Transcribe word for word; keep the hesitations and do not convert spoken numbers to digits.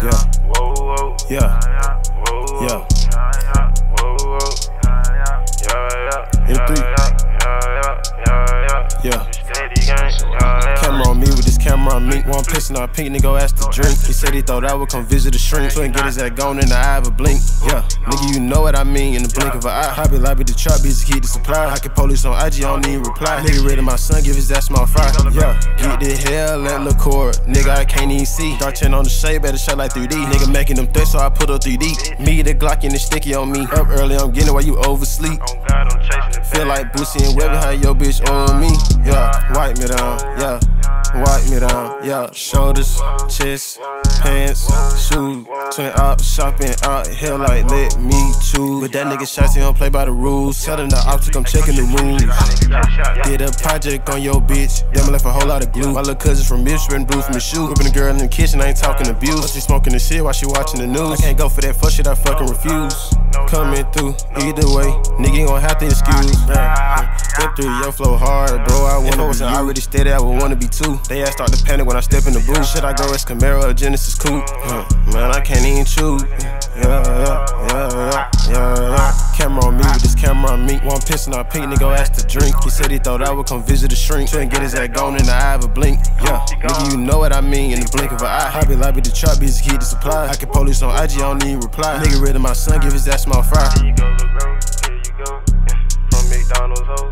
Yeah. Yeah. Yeah. In three. Yeah. Camera on me with this camera on me. One pissing on pink, nigga asked to drink. He said he thought I would come visit the shrink. So and get his ass gone in the eye of a blink. Yeah, nigga, you know what I mean in the blink of an eye. Hobby lobby the trap, busy keep the supply. I can police on I G, I don't even reply. Nigga ready my son, give his ass small fry. Yeah, get the hell at LaCour. Nigga, I can't even see. Dark chin on the shade, better shot like three D. Nigga making them threats, so I put up three D. Me, the Glock and the sticky on me. Up early, I'm getting it while you oversleep. Feel like Boosie and Webby, how your bitch on me. Yeah, wipe me down, yeah. Wipe me down, yeah. Shoulders, chest, pants, shoes. Twin up, shopping out here like let me choose. But that nigga shots, he don't play by the rules. Tell them the optic, I'm checking the rooms. Did a project on your bitch, damn left a whole lot of glue. My little cousin from Michigan, blue from the shoe. Gripping the girl in the kitchen, I ain't talking abuse. She smoking the shit while she watching the news. I can't go for that fuck shit, I fucking refuse. Coming through, either way, nigga ain't gon' have to excuse. Step through your flow hard, bro, I wanna be you. I already steady, I would wanna be too. They ass start to panic when I step in the booth. Should I go as Camaro or Genesis coupe? Uh, man, I can't even choose. Yeah, yeah, yeah, yeah, yeah, yeah. Camera on me with this camera on me. One pissing on pink, nigga asked to drink. He said he thought I would come visit the shrink. So and get his ass gone in the eye of a blink. Yeah, nigga, you know what I mean in the blink of an eye. Hobby lobby the trap, busy keep the supply. I can police on I G, I don't even reply. Nigga ready my son, give his ass small fry. Here you go, little bro. Here you go. From McDonald's, ho.